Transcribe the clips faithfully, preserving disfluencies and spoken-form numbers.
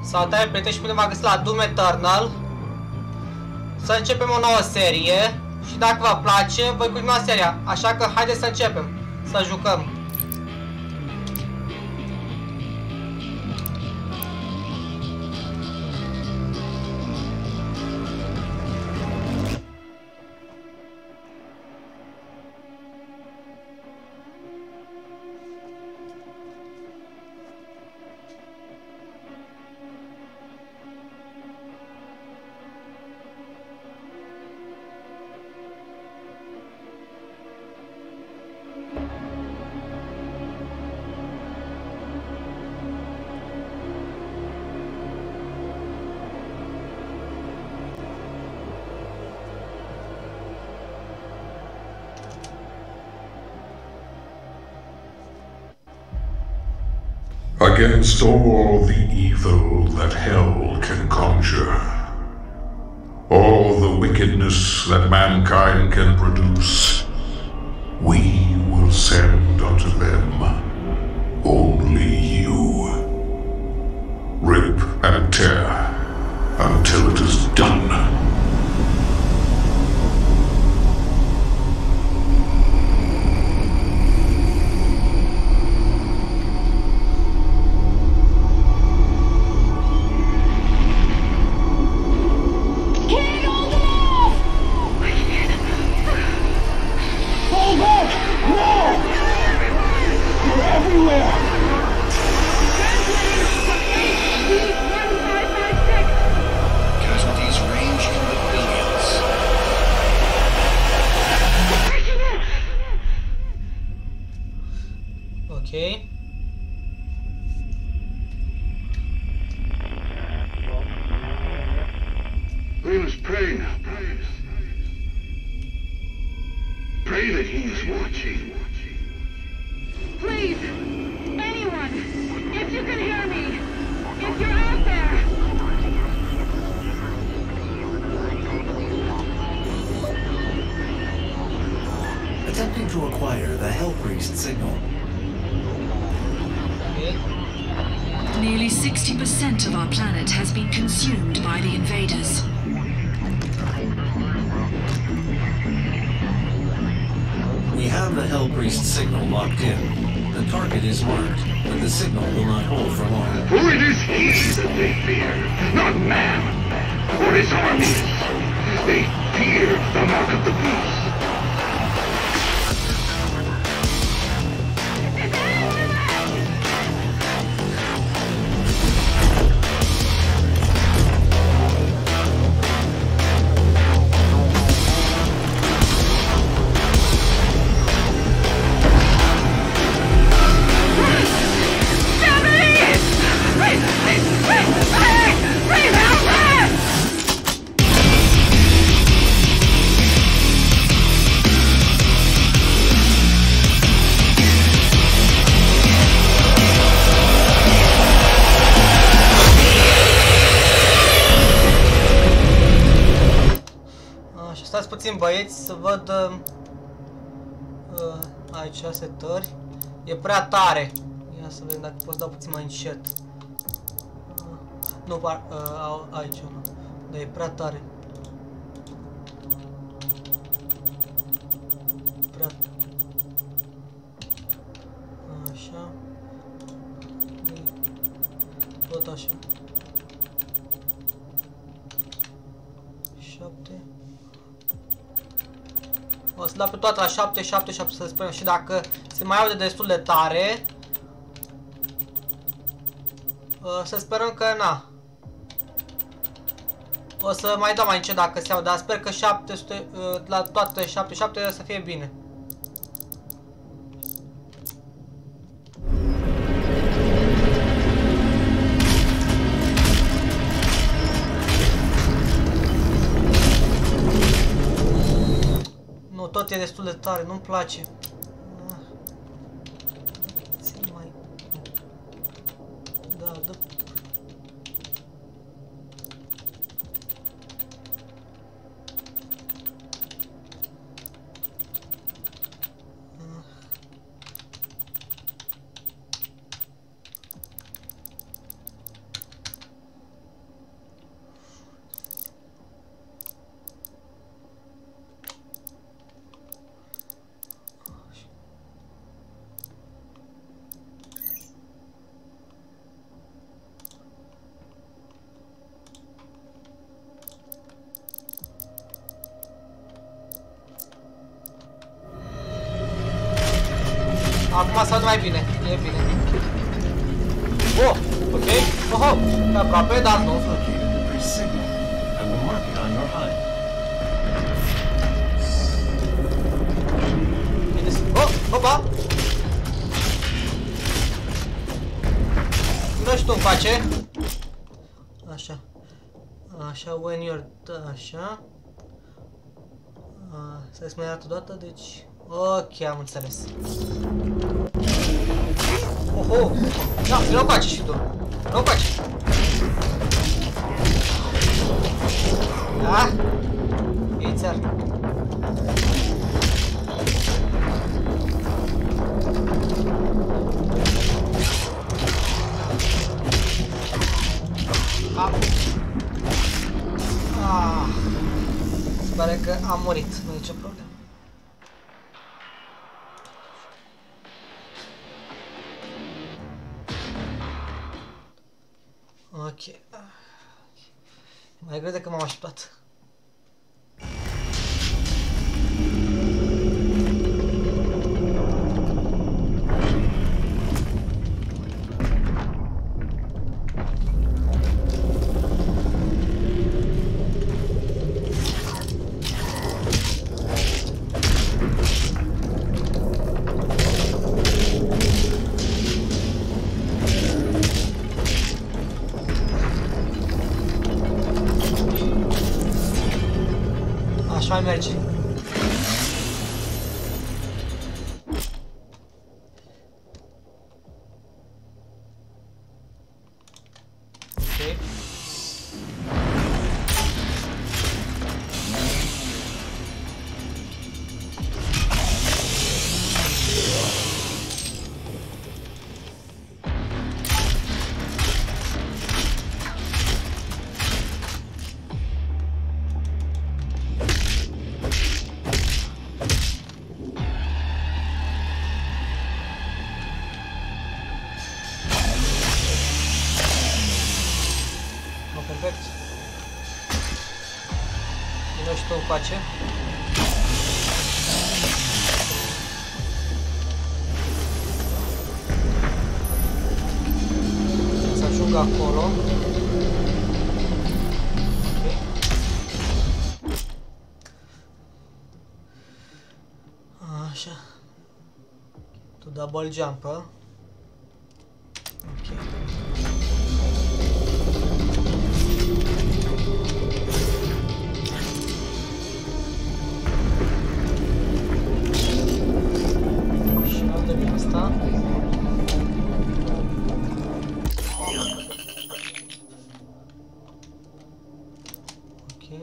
Salutare prieteni și bine v-am găsit la Doom Eternal. Să începem o nouă serie și dacă vă place, voi continua seria. Așa că haideți să începem, să jucăm. Against all the evil that hell can conjure, all the wickedness that mankind can produce, we will send unto them only you. Rip and tear until it is done. Okay. We must pray now, brothers. Pray that he is watching. Please, anyone, if you can hear me, if you're out there. Attempting to acquire the Hell Priest signal. Nearly sixty percent of our planet has been consumed by the invaders. We have the Hell Priest signal locked in. The target is marked, but the signal will not hold for long. For it is he that they fear, not man, or his armies. They fear the mark of the beast. Stați puțin, băieți, să văd uh, uh, aici setări. E prea tare. Ia să vedem dacă pot da puțin mai încet. Uh, nu, par, uh, aici nu. Dar e prea tare. Prea. Așa. Tot așa. șapte. O să dau pe toate la șapte, șapte, șapte, să sperăm. Și dacă se mai aude destul de tare, să sperăm că na. O să mai dau mai încet dacă se aude, dar sper că șapte sute, la toate șapte, șapte să fie bine. Tot e destul de tare, nu-mi place. Mai... Da, da. Acum s-a mai bine, e bine. Oh, ok, oh, oh, pe aproape, dar nu. Signal. I will mark it on your H U D. Bine, oh, opa! Nu știu cum face. Așa. Așa, when you're... Așa. Să-i spune dată odată, deci... Ok, am înțeles. Oho! Da, nu face și tu. Nu face. Ah! E țar. Ah! Ah! Se pare că am murit, nu e nicio problemă. Ok. Mai greu decât m-am așteptat. Așa mai merge. Ok. Perfect. Nu știu cum face. Să ajung acolo. Okay. Așa. Tu double jump, a? Ok. Asta. Ok.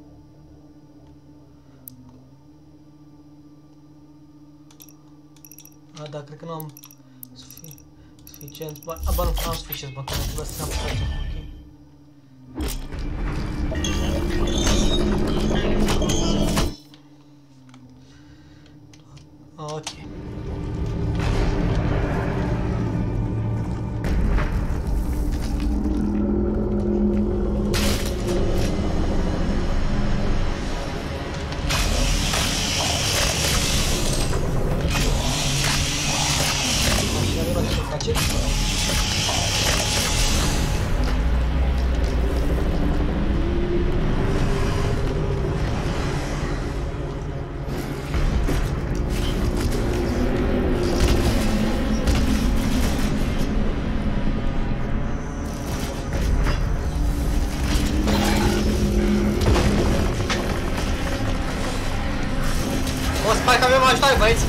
A, da, cred că nu am sufi suficient bani. A, bă, nu am suficient bani, trebuie să am suficient. Ok. Ok. O, spai că avem ajutoare, băieți!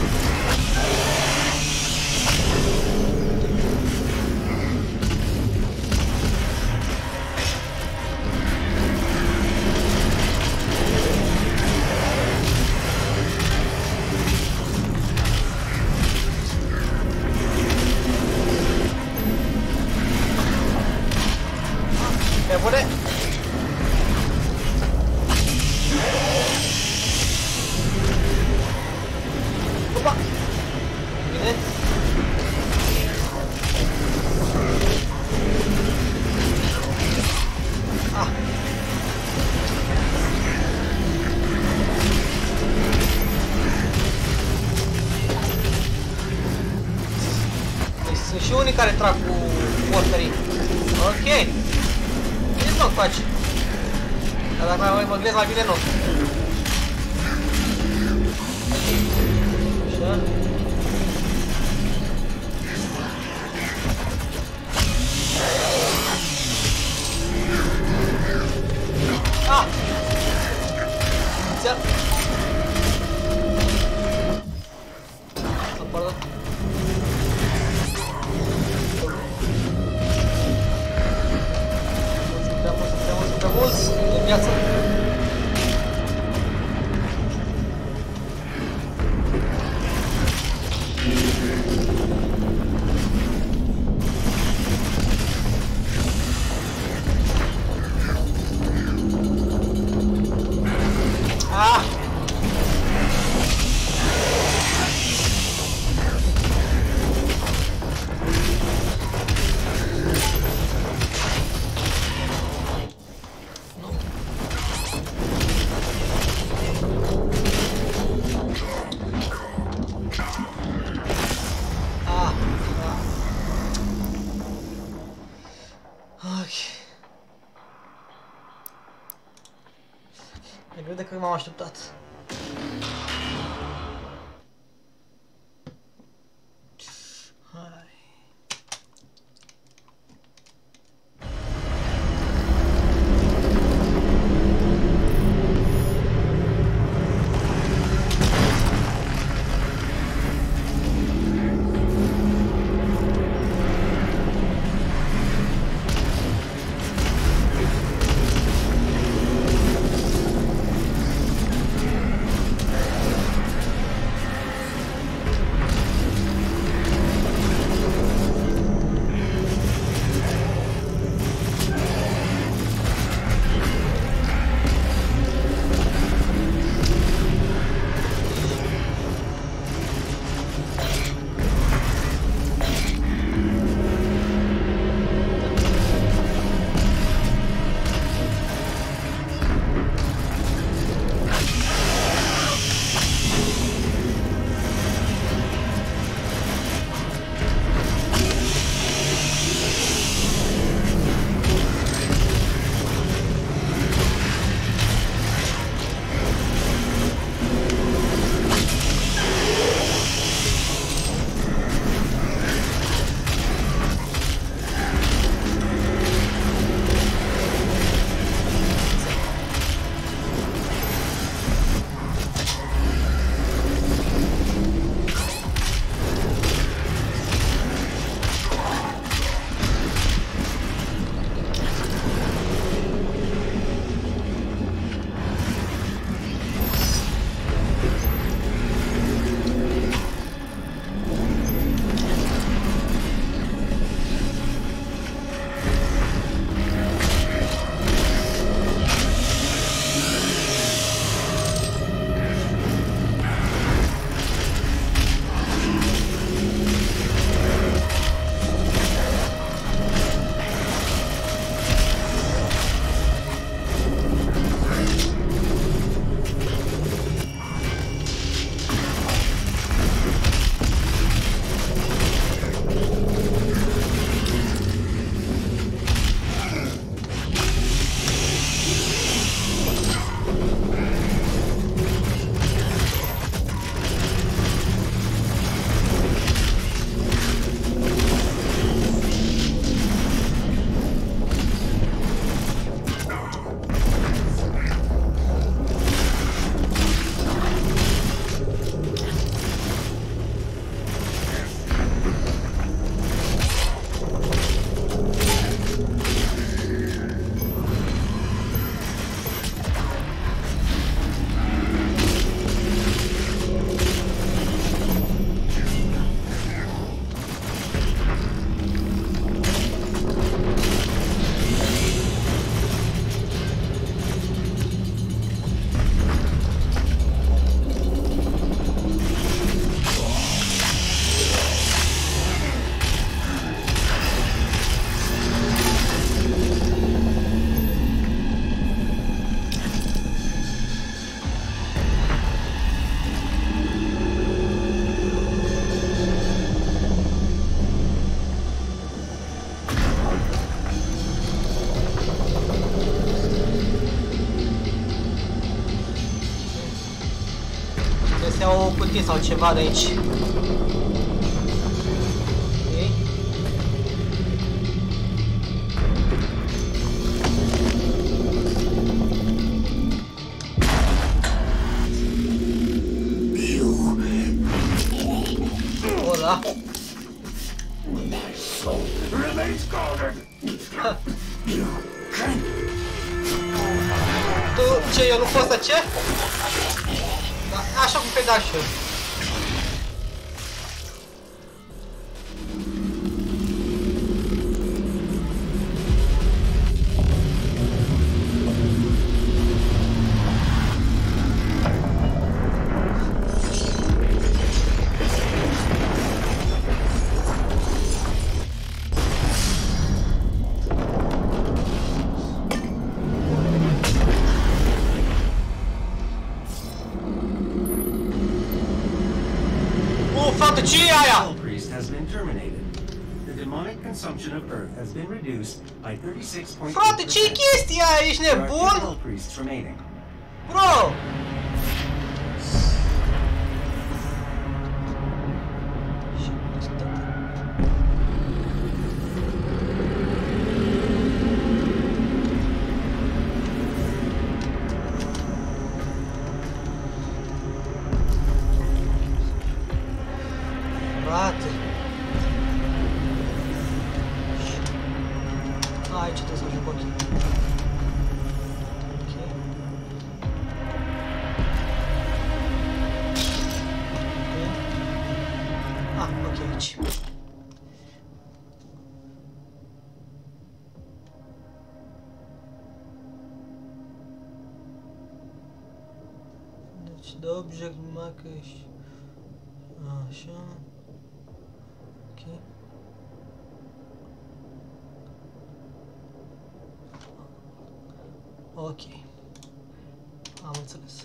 Pe bune! Opa! Bine! Ah! care trag cu mortării. Ok. Ce nu faci? Dar dacă mai mă gândesc la bine, nu. Așa. Ah! Ți-a... Pardon. Prea mult, prea mult, prea mulți în viață. Ah! Ah! Ah! Ok. E greu de că m-am așteptat. Hai. cutii sau ceva de aici. Ok. O, da. Remains guarded. Tu, ce, eu nu pot să ce? Da, așa cum pe da și eu. Ce e aia? The priest has been terminated. The demonic consumption of Earth has been reduced by thirty-six point eight percent. Frate, ce-i chestia aia? Ești There are two nebun? hell priests remaining. Bro! Frate. A, aici trebuie să ajung ochii. Ok. Ah, ok, aici. Deci, de object marker și... Așa... Ok. Ok. Am înțeles.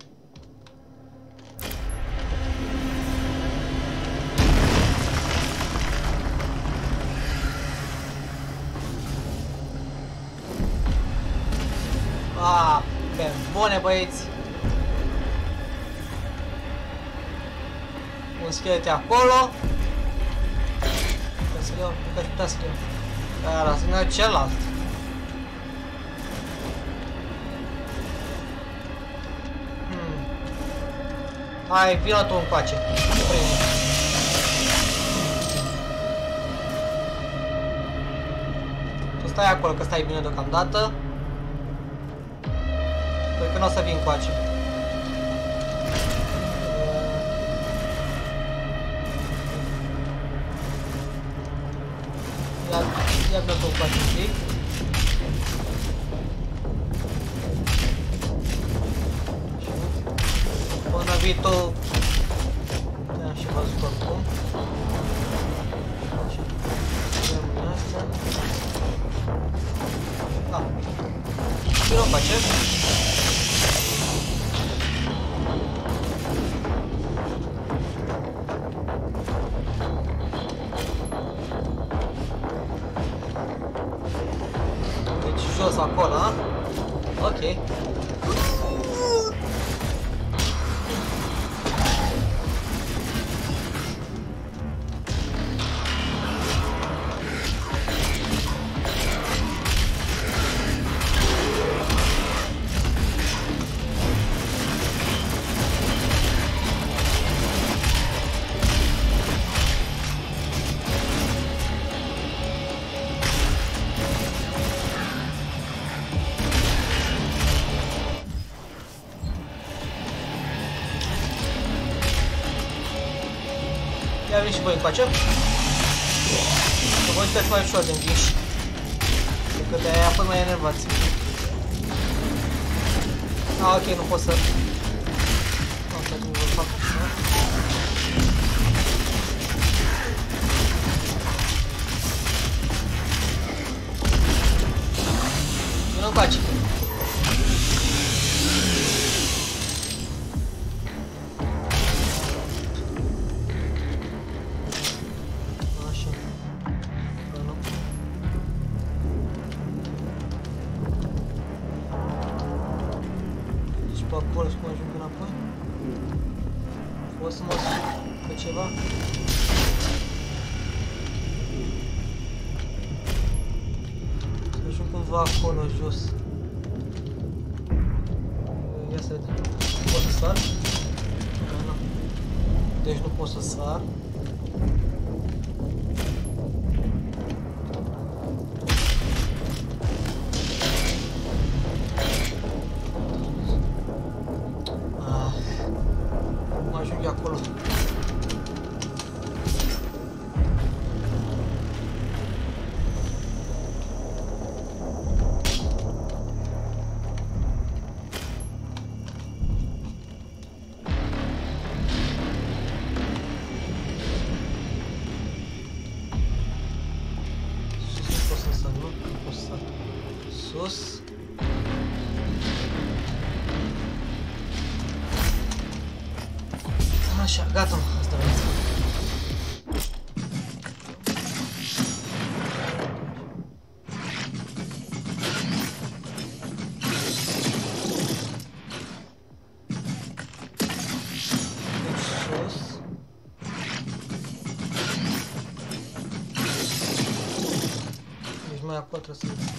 Ah, pe bune băieți. Un schelet acolo. Să iau, că aș putea să iau. Dar lasă-mi iau celălalt. Hmm. Hai, vină tu încoace. Primul. Tu stai acolo, că stai bine deocamdată. Cred că nu o să vin încoace. Ia că tu faci un pic. Până vii tu... Te-am și văzut oricum. Ah. Ce nu face? Jos acolo, a? Ok. Ia vin și voi încoace. Că voi sunteți mai ușor de învinși. Că de-aia apoi mai enervați. Ah, ok, nu pot să... Nu, stai cum vă fac așa. Vino încoace. Pot să mă suc pe ceva? Să ajung cumva acolo jos. Ia să vedem. Pot să sar? Da, nu. Deci nu pot să sar. Acolo. Sus nu pot să sar, nu? Nu pot să sar. Sus. Așa, gata, asta vreau. Deci sus. Deci mai acolo trebuie să vezi.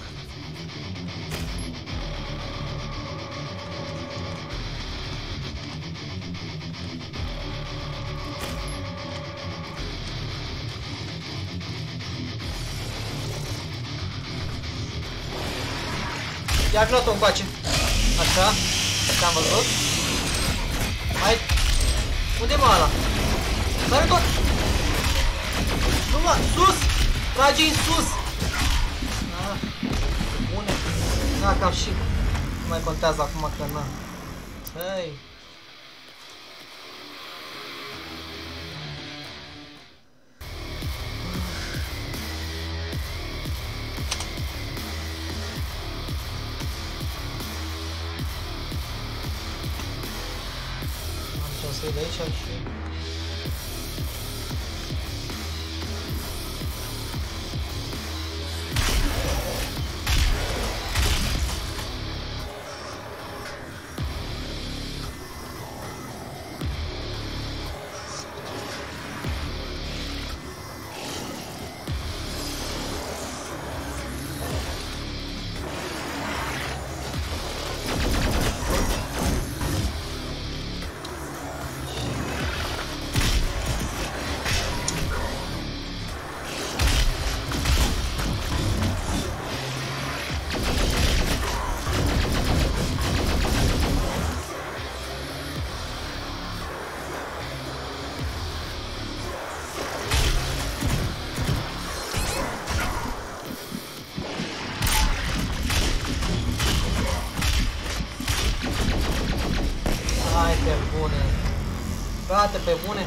Ia vină-o încoace. Așa. Așa am văzut. Hai. Unde mă ăla? Sare tot. Nu mă, sus. Trage în sus. Ah. Bune. Da, cam și. Nu mai contează acum că na. Hei. Să iei de aici și... Hai pe bune. Frate, pe bune.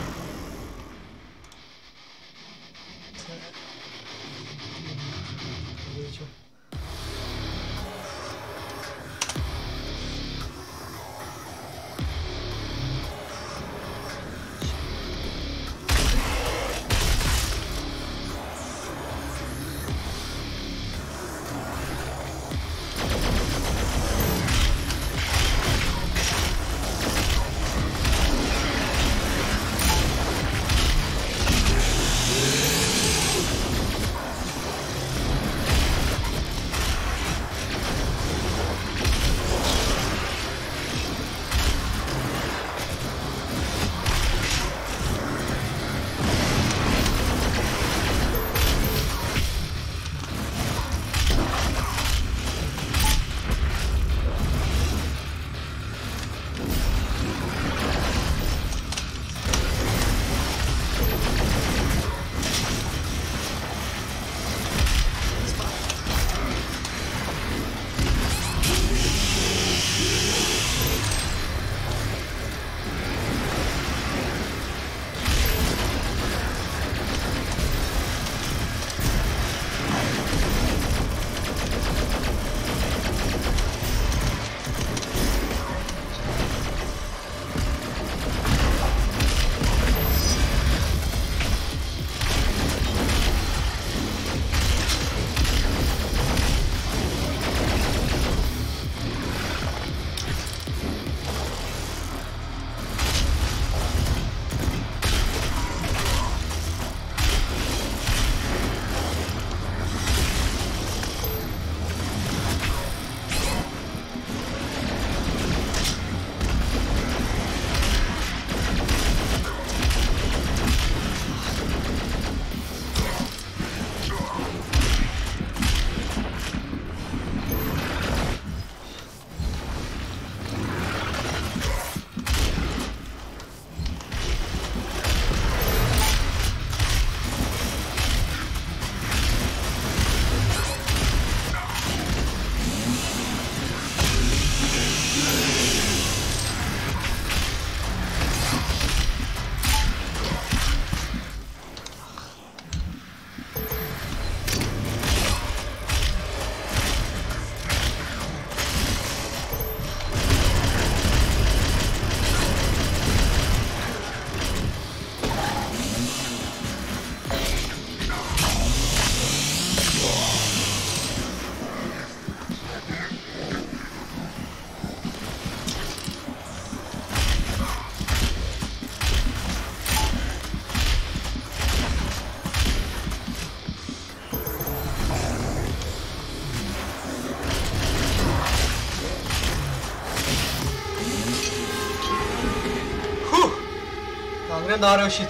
Cred că n-a reușit.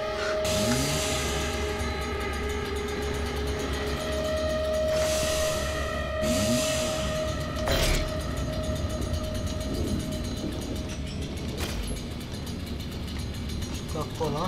Acolo.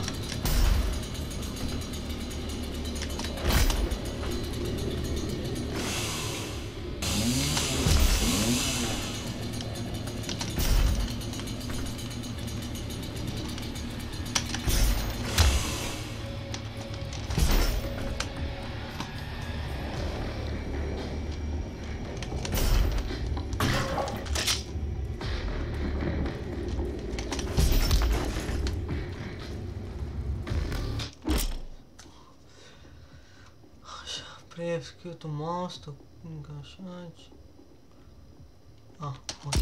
Execute o mouse, tô encaixante. Ah, ok.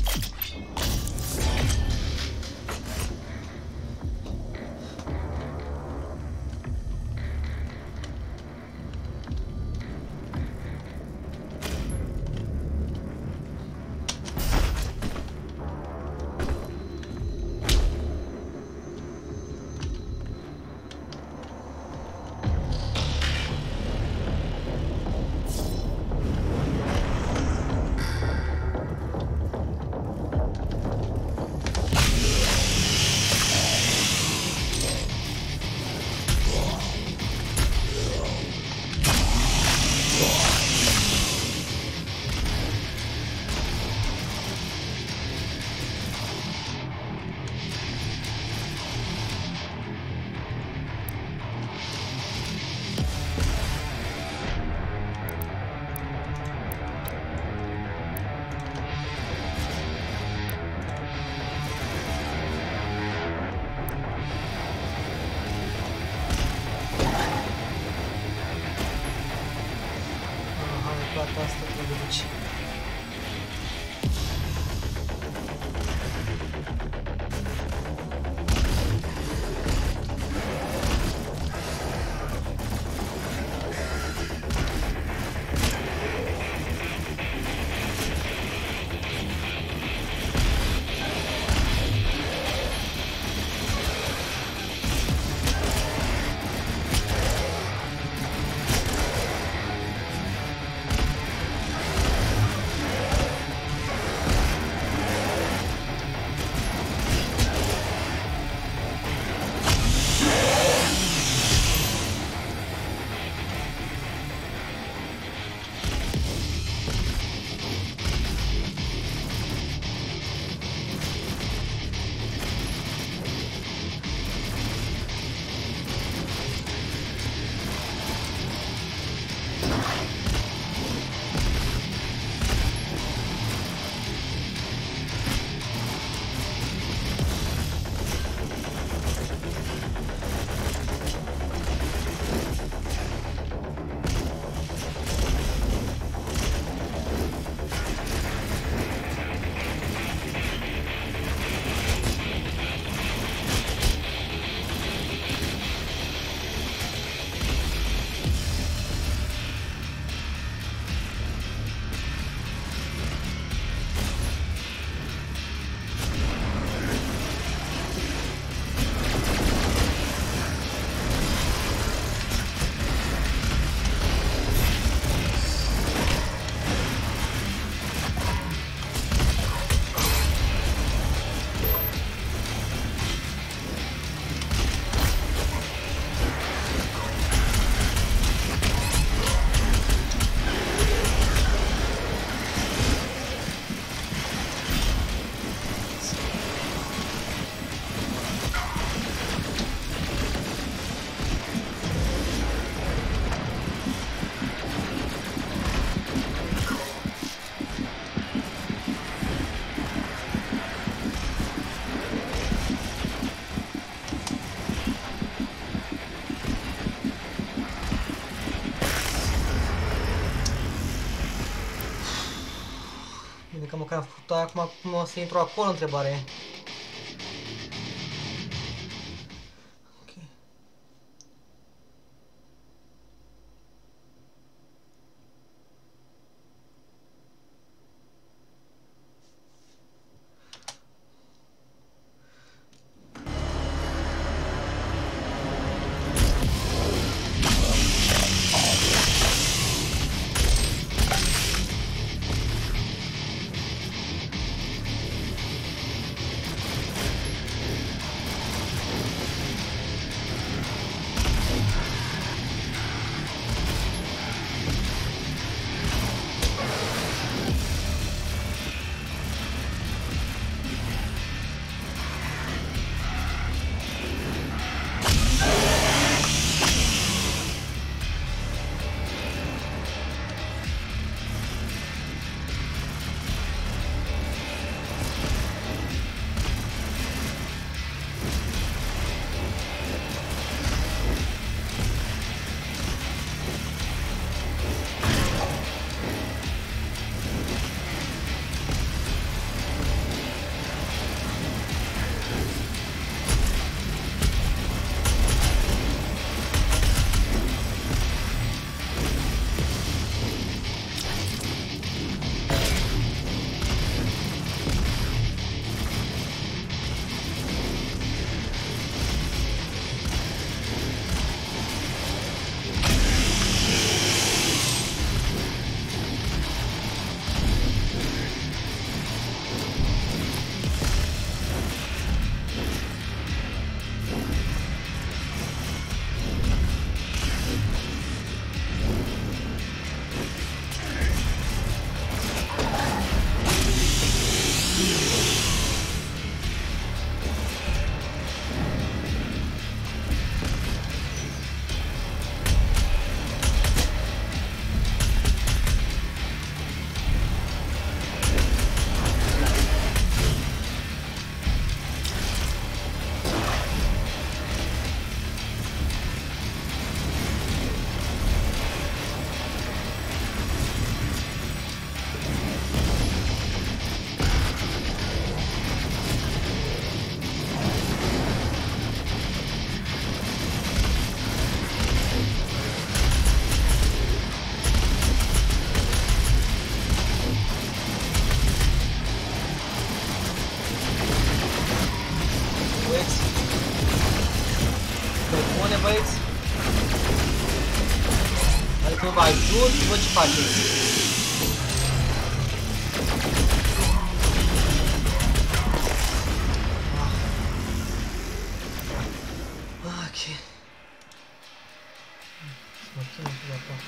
Asta trebuie duce. Că măcar am făcut acum cum o să intru acolo, întrebarea e. voi ce faceți? Ok. Să mă chem pe la toată.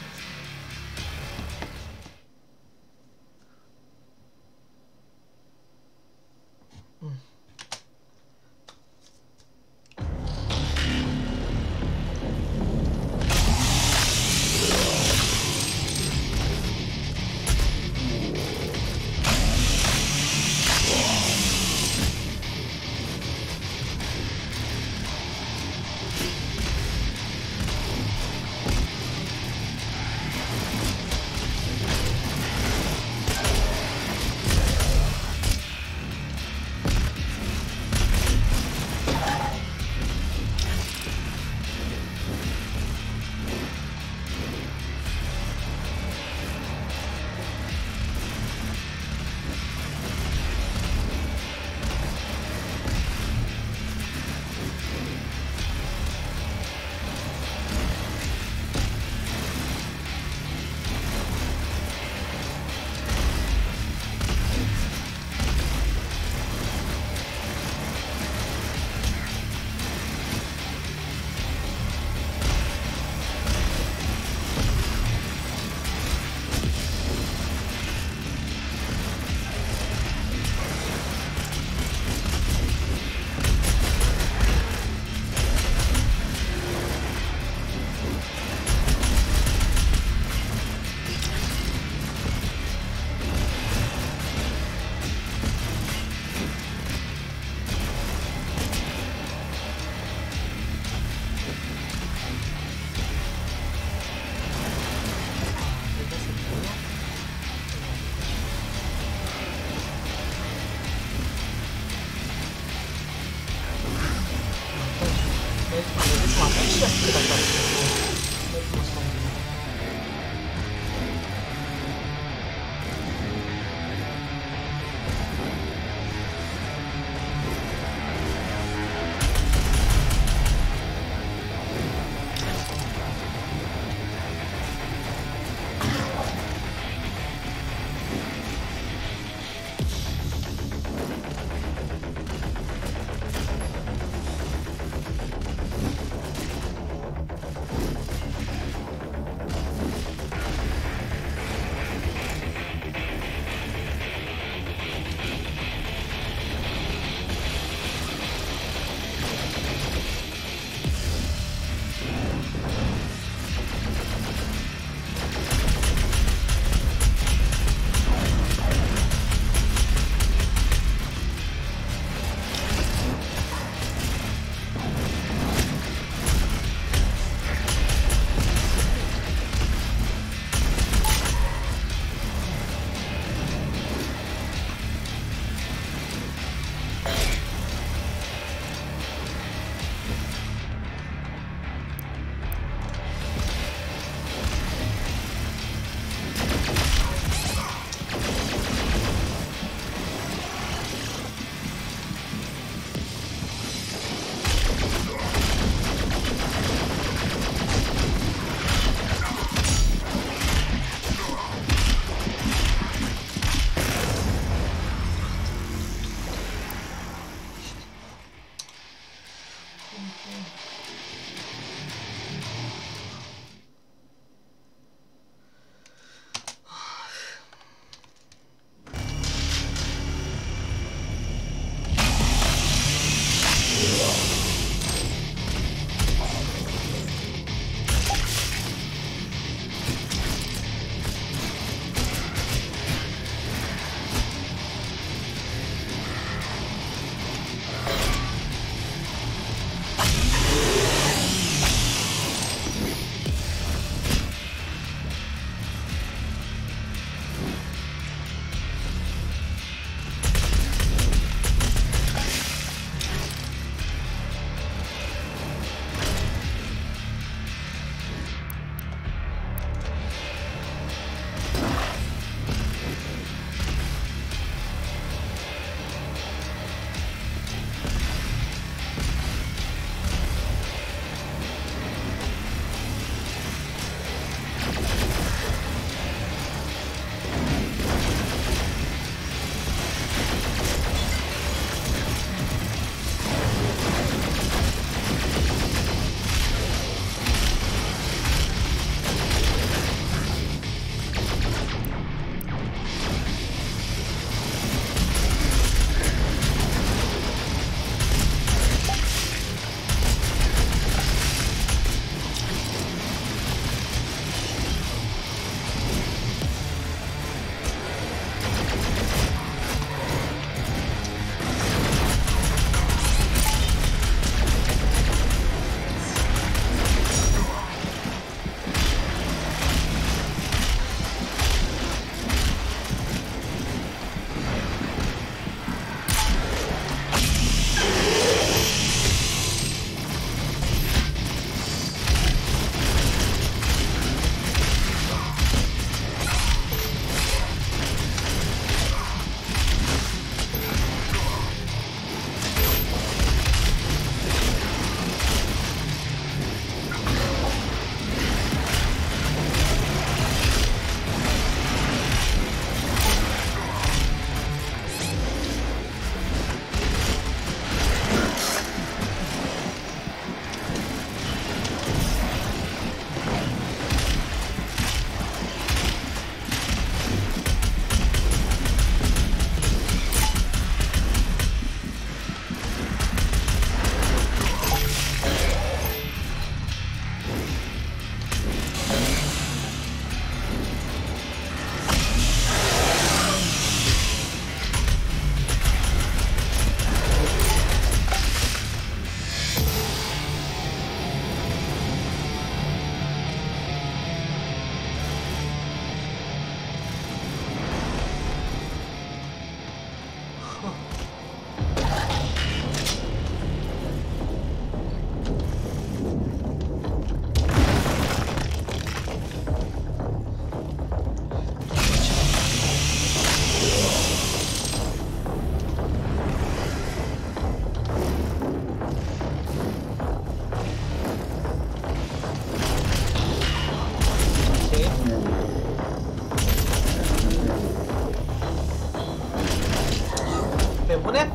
Bune?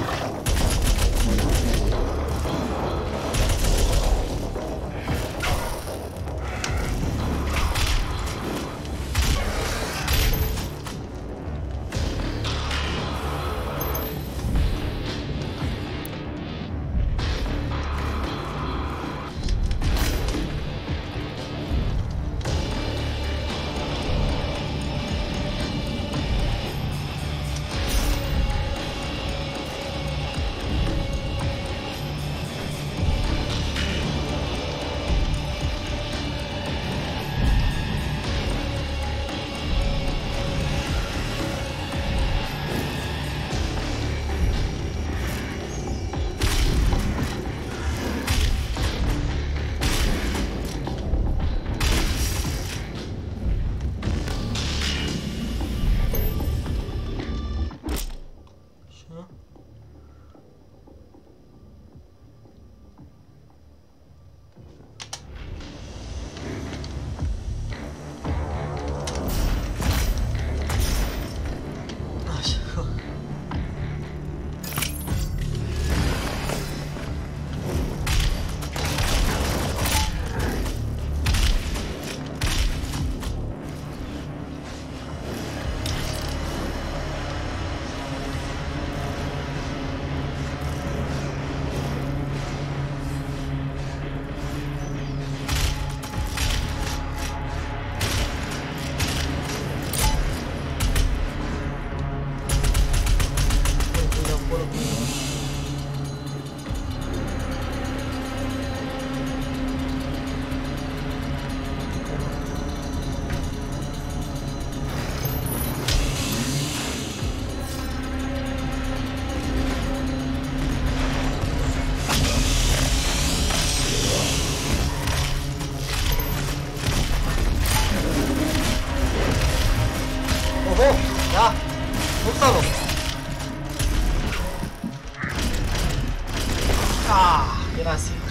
Era sigur.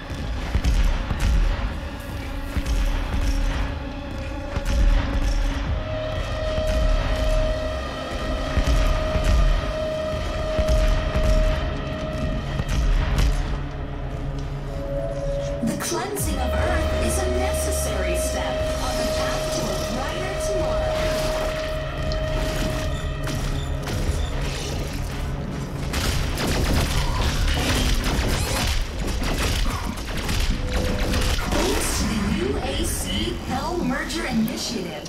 The cleansing of Earth is a necessary step on the path to a brighter tomorrow. Thanks to the U A C Hell Merger Initiative.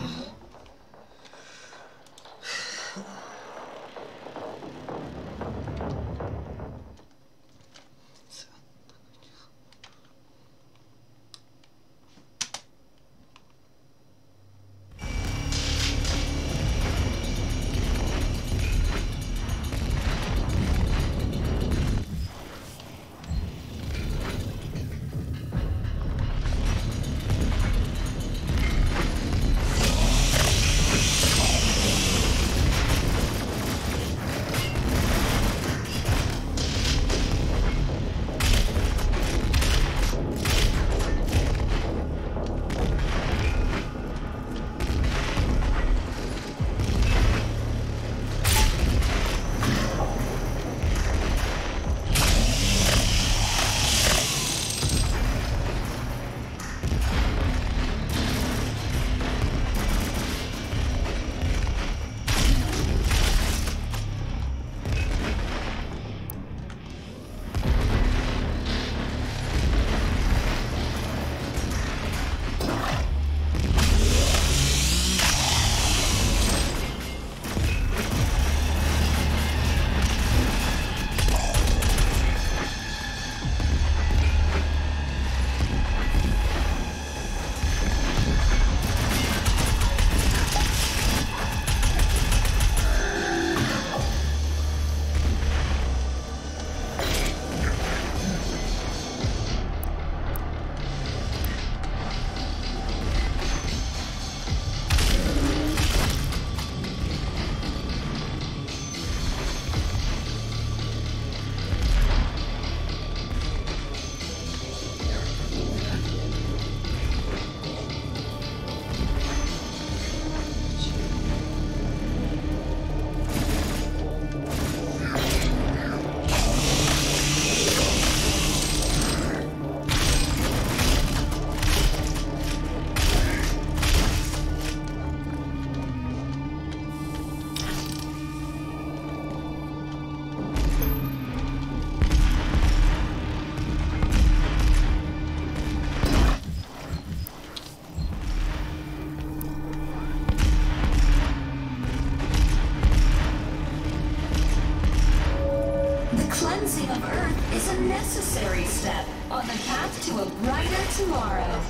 necessary step on the path to a brighter tomorrow.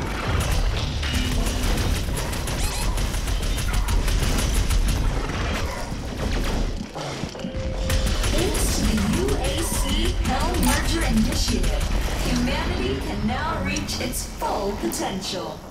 Thanks to the U A C Hell Merger Initiative, humanity can now reach its full potential.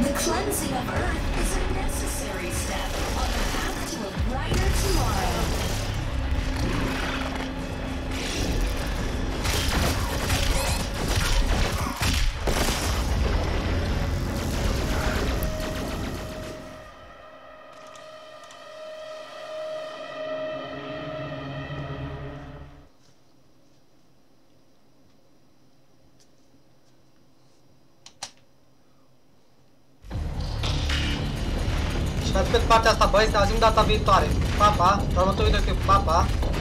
The cleansing of Earth is a necessary step on the path to a brighter tomorrow. Și atât partea asta, băieți, ne auzim data viitoare. Pa, pa, la următorul video clip, pa, pa.